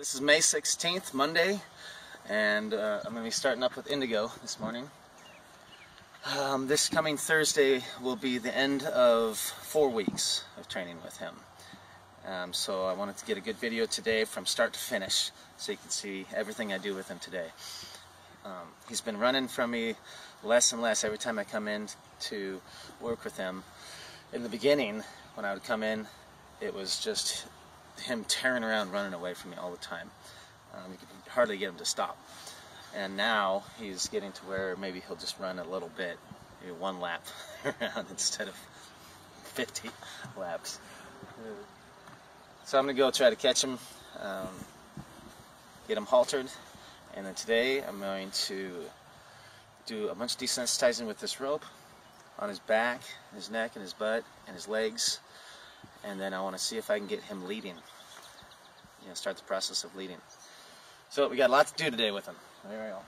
This is May 16th, Monday, and I'm going to be starting up with Indigo this morning. This coming Thursday will be the end of 4 weeks of training with him. So I wanted to get a good video today from start to finish so you can see everything I do with him today. He's been running from me less and less every time I come in to work with him. In the beginning, when I would come in, it was just him tearing around, running away from me all the time. You could hardly get him to stop. And now he's getting to where maybe he'll just run a little bit, maybe 1 lap around instead of 50 laps. So I'm going to go try to catch him, get him haltered, and then today I'm going to do a bunch of desensitizing with this rope on his back, his neck, and his butt, and his legs. And then I want to see if I can get him leading. Start the process of leading. So we got a lot to do today with him. There we go.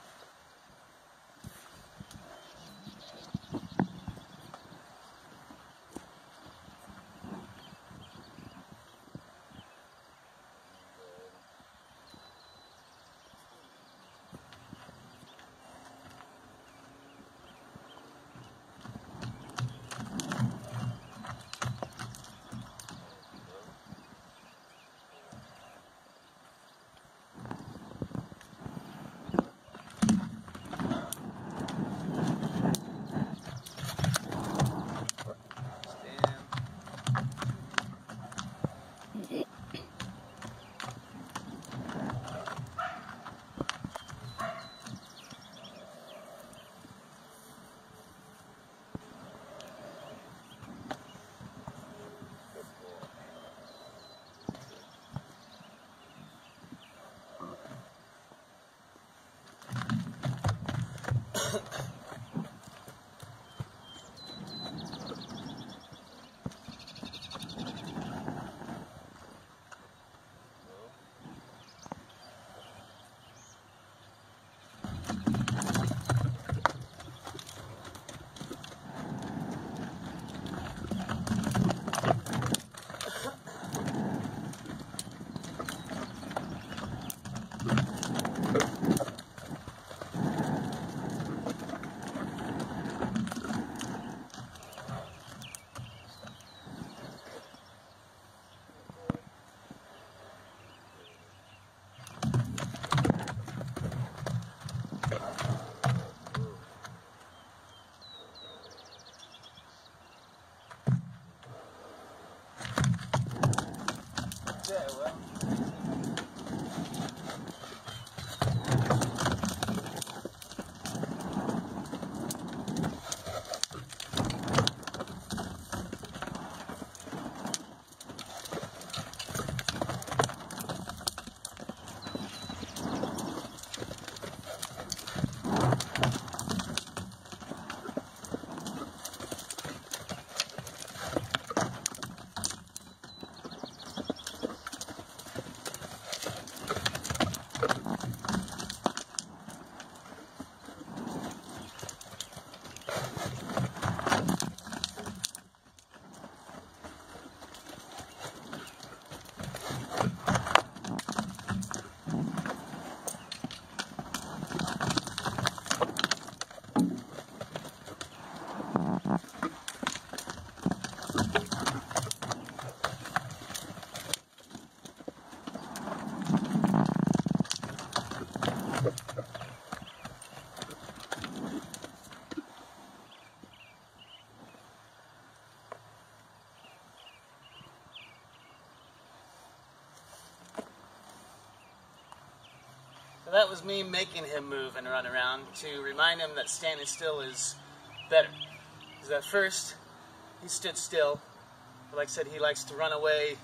That was me making him move and run around to remind him that standing still is better. Because at first, he stood still. But like I said, he likes to run away,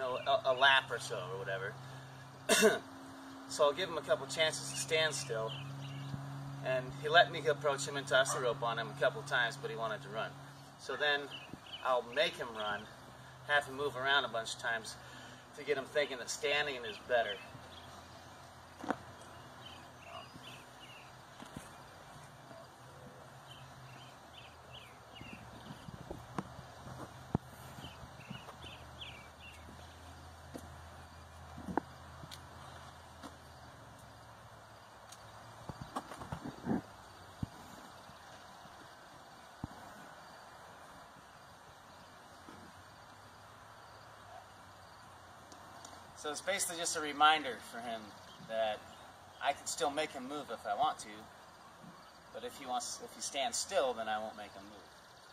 a lap or so or whatever. So I'll give him a couple chances to stand still. And he let me approach him and toss the rope on him a couple times, but he wanted to run. So then I'll make him run, have him move around a bunch of times to get him thinking that standing is better. So it's basically just a reminder for him that I can still make him move if I want to, but if he stands still, then I won't make him move.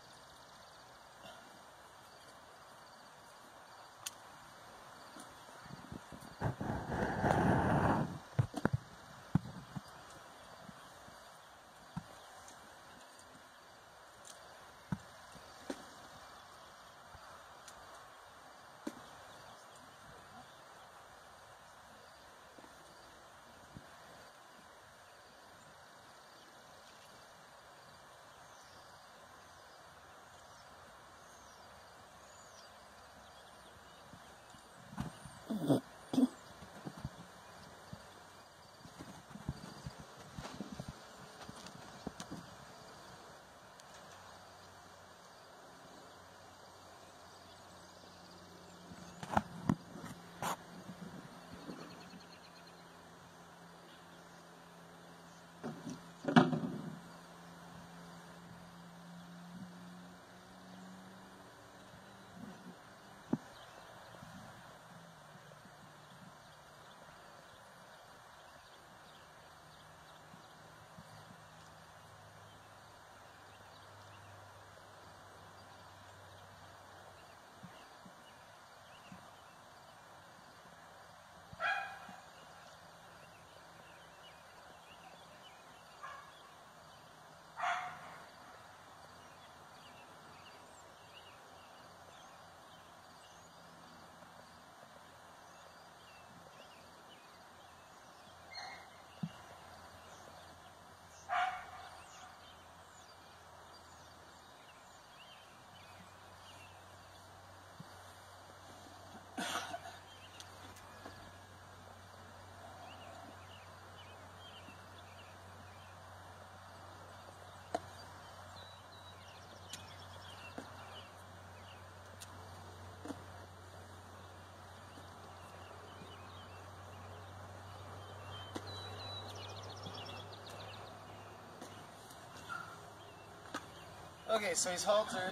Okay, so he's haltered.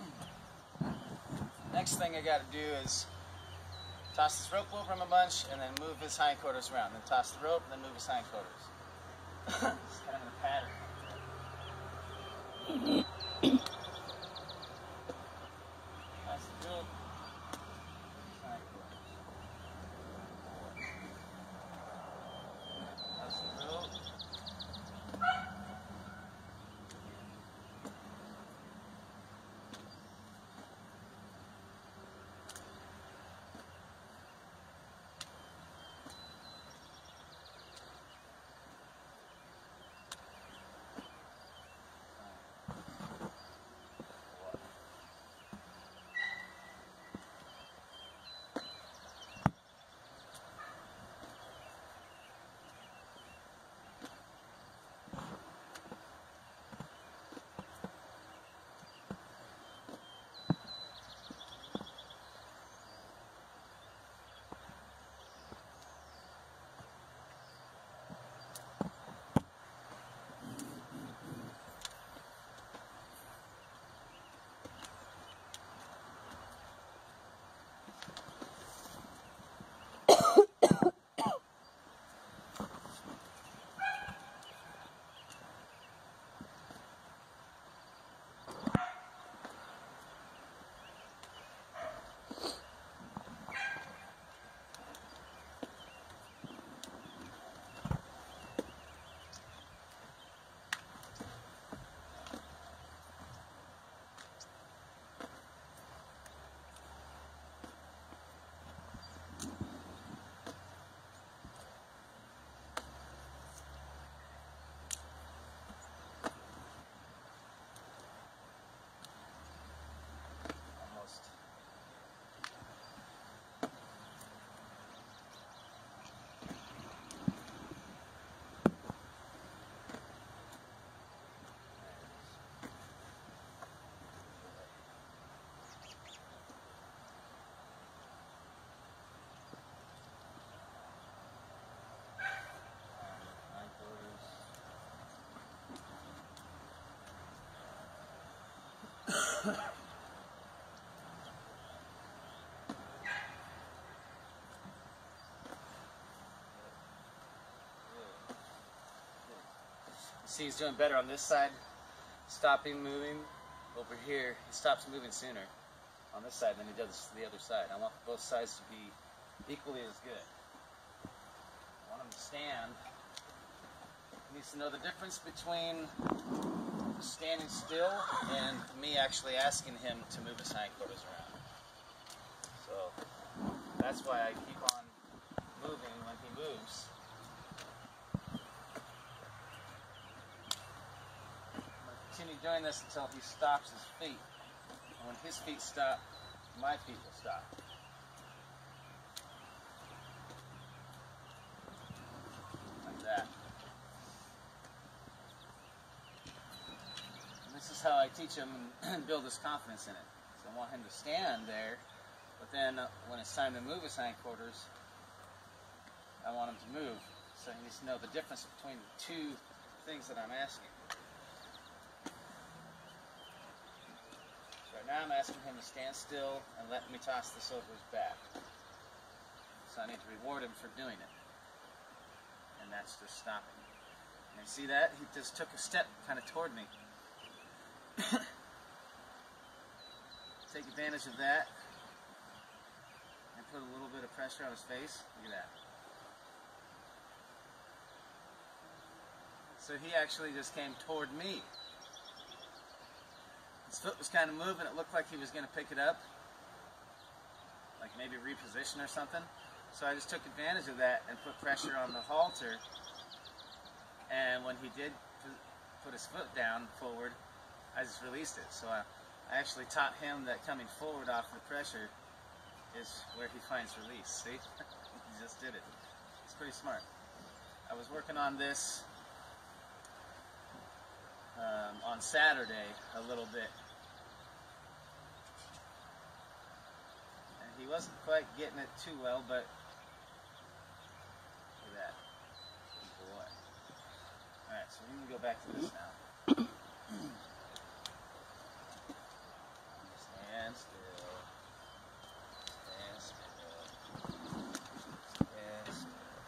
Next thing I gotta do is toss this rope over him a bunch and then move his hindquarters around. Then toss the rope and then move his hindquarters. It's kind of in a pattern. Toss the rope. Hindquarters. Toss the rope. See, he's doing better on this side, stopping moving. Over here, he stops moving sooner on this side than he does the other side. I want both sides to be equally as good. I want him to stand. He needs to know the difference between standing still and me actually asking him to move his hindquarters around. So that's why I keep on moving when he moves. Continue doing this until he stops his feet. And when his feet stop, my feet will stop. Like that. And this is how I teach him and build his confidence in it. So I want him to stand there, but then when it's time to move his hindquarters, I want him to move. So he needs to know the difference between the two things that I'm asking. Now I'm asking him to stand still and let me toss this over his back. So I need to reward him for doing it. And that's just stopping. And you see that? He just took a step kind of toward me. Take advantage of that and put a little bit of pressure on his face. Look at that. So he actually just came toward me. His foot was kind of moving. It looked like he was going to pick it up, like maybe reposition or something. So I just took advantage of that and put pressure on the halter. And when he did put his foot down forward, I just released it. So I actually taught him that coming forward off the pressure is where he finds release. See? He just did it. It's pretty smart. I was working on this on Saturday a little bit. He wasn't quite getting it too well, but look at that. Good boy. Alright, so we can go back to this now. Stand still. Stand still. Stand still.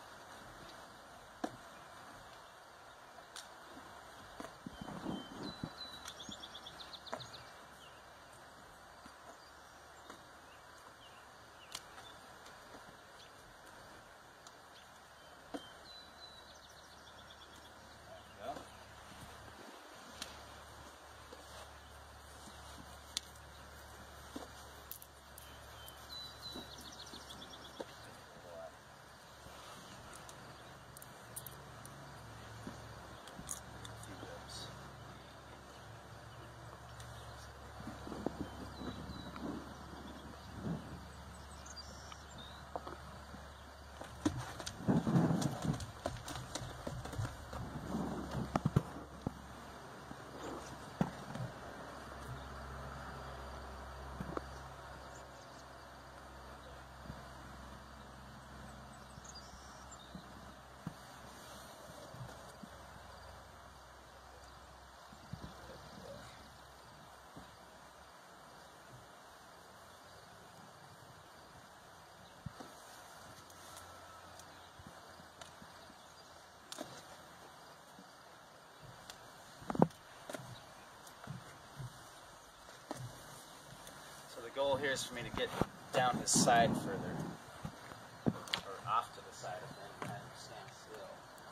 The goal here is for me to get down his side further, or off to the side of him, and have him stand still.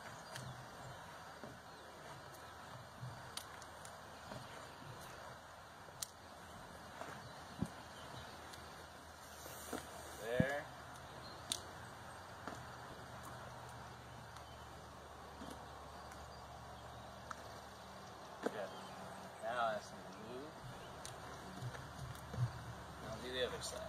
There. Good. Now I ask him to move. I'll do the other side.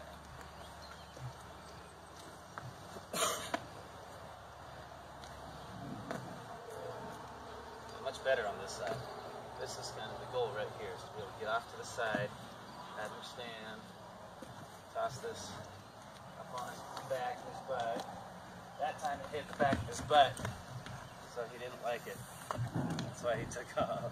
Much better on this side. This is kind of the goal right here, is to be able to get off to the side, have him stand, toss this up on his back, his butt. That time it hit the back of his butt, so he didn't like it. That's why he took off.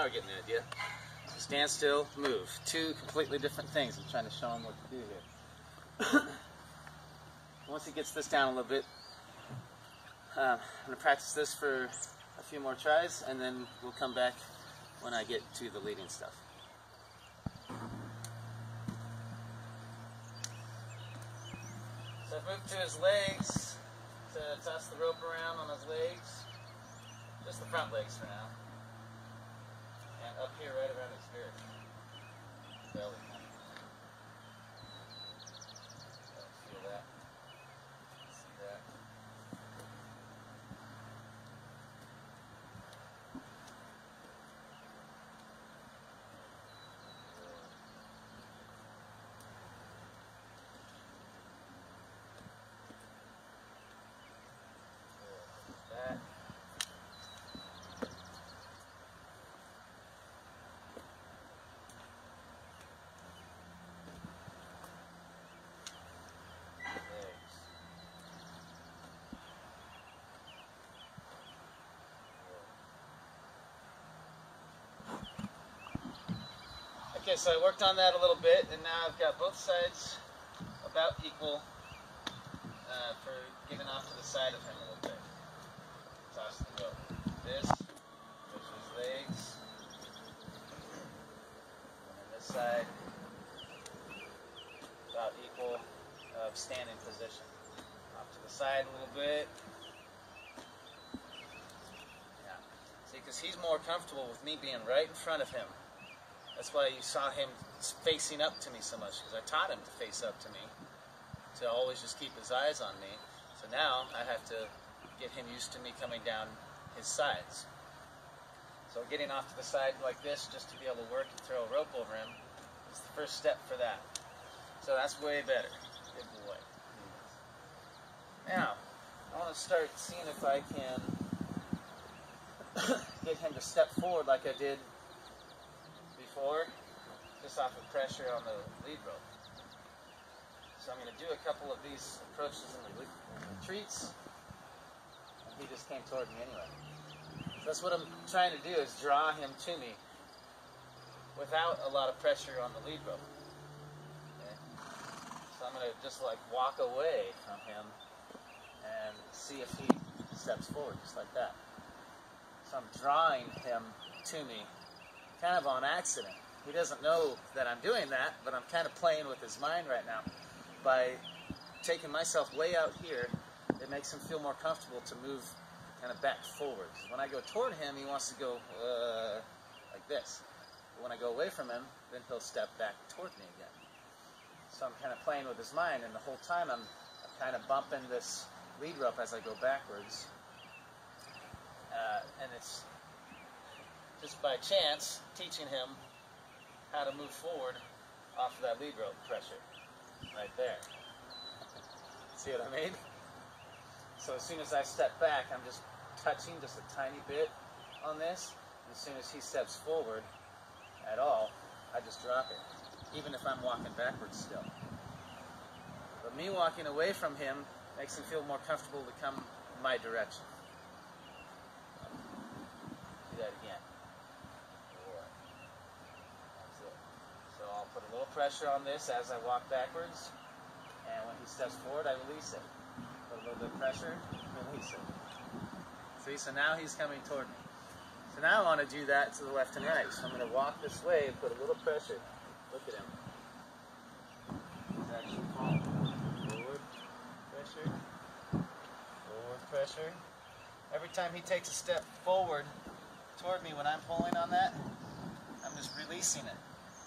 we're getting the idea. So stand still, move. Two completely different things. I'm trying to show him what to do here. Once he gets this down a little bit, I'm going to practice this for a few more tries, and then we'll come back when I get to the leading stuff. So I've moved to his legs to toss the rope around on his legs. Just the front legs for now. And up here right around his girth. Belly. Feel that. See that. That. Okay, so I worked on that a little bit, and now I've got both sides about equal for getting off to the side of him a little bit. Toss the rope. This, push his legs, and then this side, about equal of standing position. Off to the side a little bit. Yeah. See, because he's more comfortable with me being right in front of him. That's why you saw him facing up to me so much, because I taught him to face up to me, to always just keep his eyes on me. So now I have to get him used to me coming down his sides. So getting off to the side like this, just to be able to work and throw a rope over him, is the first step for that. So that's way better. Good boy. Now, I want to start seeing if I can get him to step forward like I did before, just off of pressure on the lead rope. So I'm going to do a couple of these approaches in the retreats, and he just came toward me anyway. So that's what I'm trying to do, is draw him to me without a lot of pressure on the lead rope. Okay? So I'm going to just like walk away from him and see if he steps forward, just like that. So I'm drawing him to me kind of on accident. He doesn't know that I'm doing that, but I'm kind of playing with his mind right now. By taking myself way out here, it makes him feel more comfortable to move kind of back forward. When I go toward him, he wants to go like this. But when I go away from him, then he'll step back toward me again. So I'm kind of playing with his mind, and the whole time I'm kind of bumping this lead rope as I go backwards. And it's just by chance teaching him how to move forward off of that lead rope pressure right there. See what I mean? So as soon as I step back, I'm just touching just a tiny bit on this. And as soon as he steps forward at all, I just drop it, even if I'm walking backwards still. But me walking away from him makes him feel more comfortable to come my direction. Do that again. That's it. So I'll put a little pressure on this as I walk backwards, and when he steps forward, I release it. Put a little bit of pressure, release it. See, so now he's coming toward me. So now I want to do that to the left and right. So I'm going to walk this way and put a little pressure. Look at him. He's actually calm. Forward pressure. Forward pressure. Every time he takes a step forward toward me when I'm pulling on that, I'm just releasing it.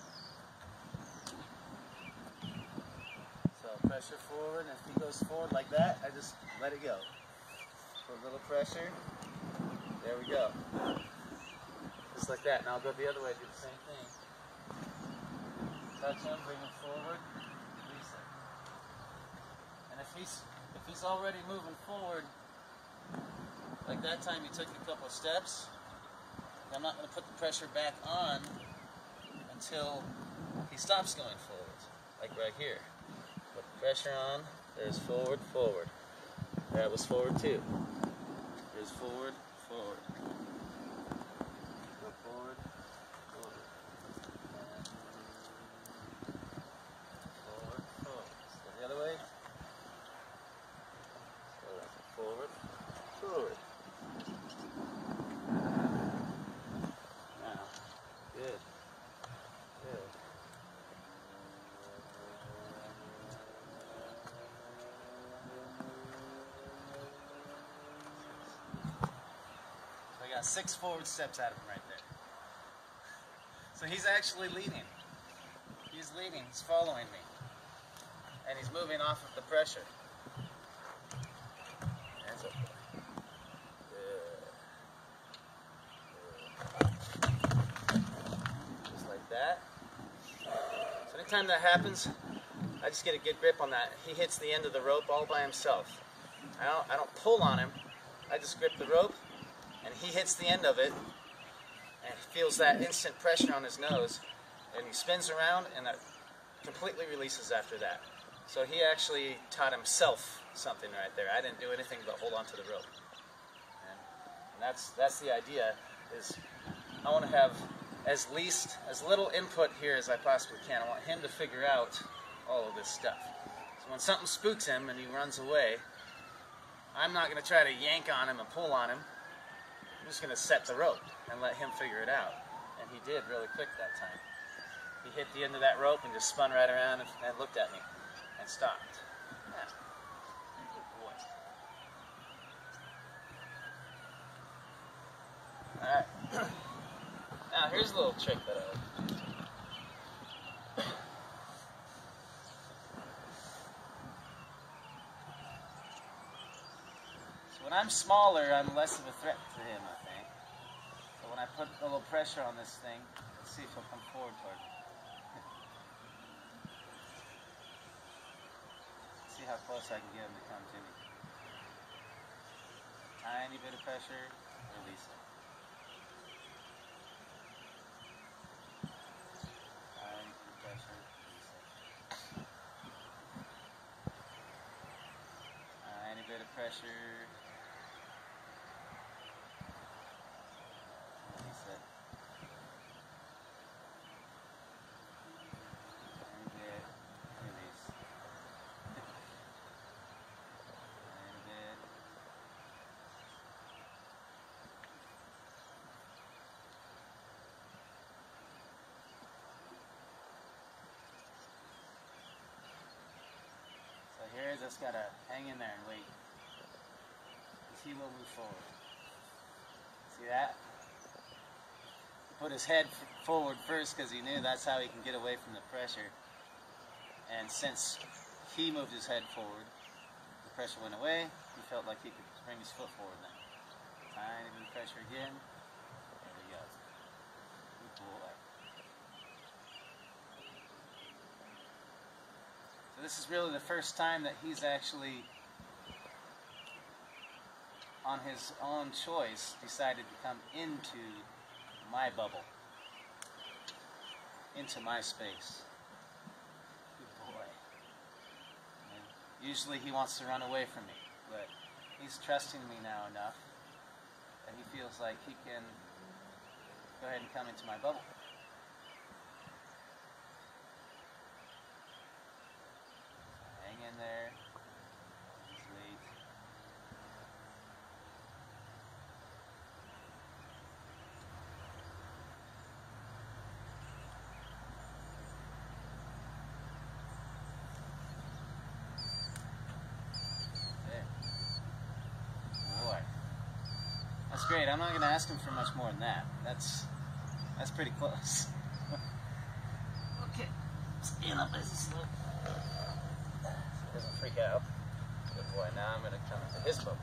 So pressure forward, and if he goes forward like that, I just let it go. Put a little pressure. There we go. Just like that. Now I'll go the other way, do the same thing. Touch him, bring him forward, release it. And if he's already moving forward, like that time he took a couple of steps, I'm not going to put the pressure back on until he stops going forward, like right here. Put the pressure on, there's forward, forward. That was forward too. There's forward, forward. Go forward, forward. Now, good. Good. So I got 6 forward steps out of him right there. So he's actually leading. He's leading, he's following me. And he's moving off of the pressure. Hands up. Good. Just like that. So anytime that happens, I just get a good grip on that. He hits the end of the rope all by himself. I don't pull on him. I just grip the rope, and he hits the end of it, and he feels that instant pressure on his nose, and he spins around, and that completely releases after that. So he actually taught himself something right there. I didn't do anything but hold on to the rope. And that's the idea, is I want to have as little input here as I possibly can. I want him to figure out all of this stuff. So when something spooks him and he runs away, I'm not going to try to yank on him and pull on him. I'm just going to set the rope and let him figure it out. And he did really quick that time. He hit the end of that rope and just spun right around and looked at me and stopped. Yeah. Good boy. Alright. Now here's a little trick that I like. So when I'm smaller, I'm less of a threat to him, I think. So when I put a little pressure on this thing, let's see if he'll come forward toward me. See how close I can get him to come to me. Tiny bit of pressure, release it. Tiny bit of pressure, release it. Tiny bit of pressure, release it. Tiny bit, release. Here, just gotta hang in there and wait. He will move forward. See that? He put his head forward first because he knew that's how he can get away from the pressure. And since he moved his head forward, the pressure went away. He felt like he could bring his foot forward now. Tiny bit of pressure again. There we go. Good boy. So this is really the first time that he's actually, on his own choice, decided to come into my bubble, into my space. Good boy. And usually he wants to run away from me, but he's trusting me now enough that he feels like he can go ahead and come into my bubble. In there, just wait. There. Boy. That's great. I'm not going to ask him for much more than that. That's pretty close. Okay. Stand up as a slope. Doesn't freak out. Good boy. Now I'm going to come into his bubble.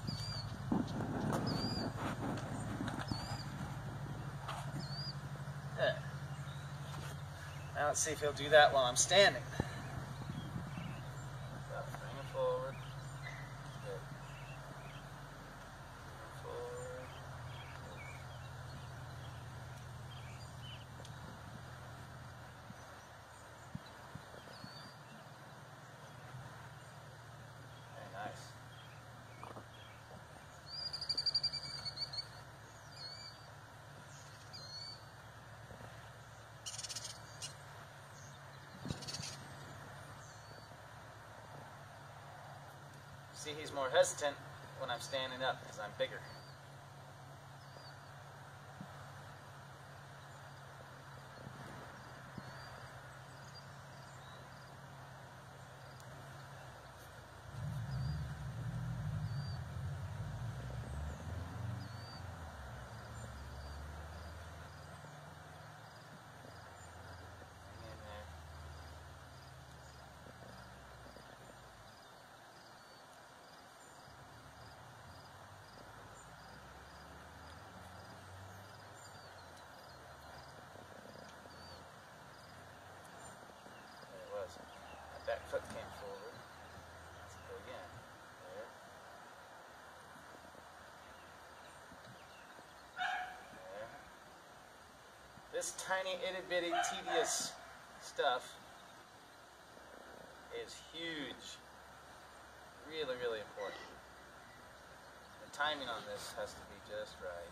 There. Now let's see if he'll do that while I'm standing. Bring him forward. Good. Forward. Nice. See, he's more hesitant when I'm standing up because I'm bigger. My back foot came forward. Let's go again. There. There. This tiny, itty-bitty, tedious stuff is huge. Really, really important. The timing on this has to be just right.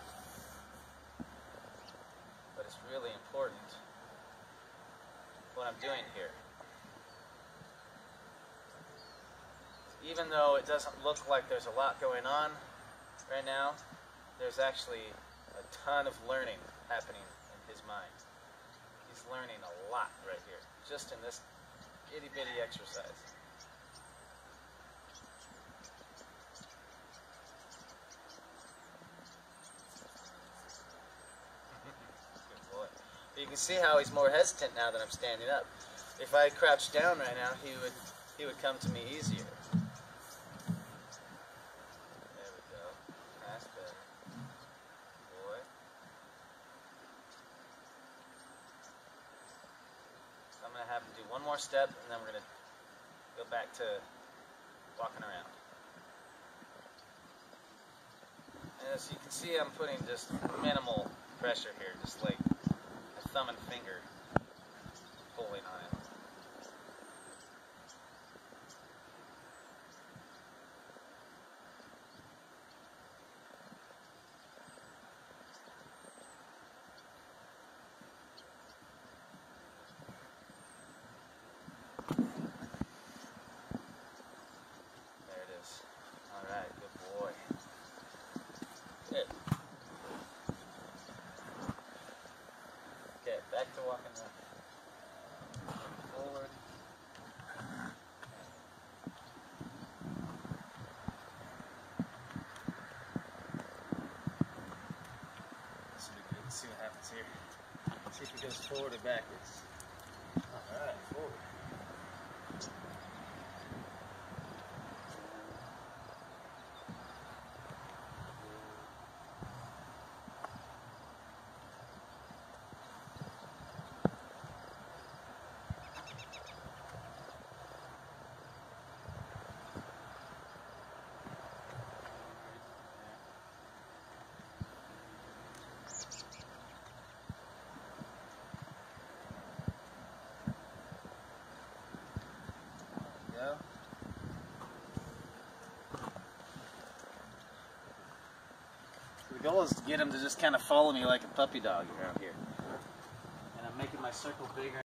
But it's really important what I'm doing here. Even though it doesn't look like there's a lot going on right now, there's actually a ton of learning happening in his mind. He's learning a lot right here, just in this itty-bitty exercise. Good boy. You can see how he's more hesitant now that I'm standing up. If I crouched down right now, he would come to me easier. I'm going to have him do one more step, and then we're going to go back to walking around. And as you can see, I'm putting just minimal pressure here, just like a thumb and finger pulling on it. Back to walking forward. This will be good. Let's see what happens here. See if he goes forward or backwards. Alright, forward. The goal is to get him to just kind of follow me like a puppy dog around here. And I'm making my circle bigger.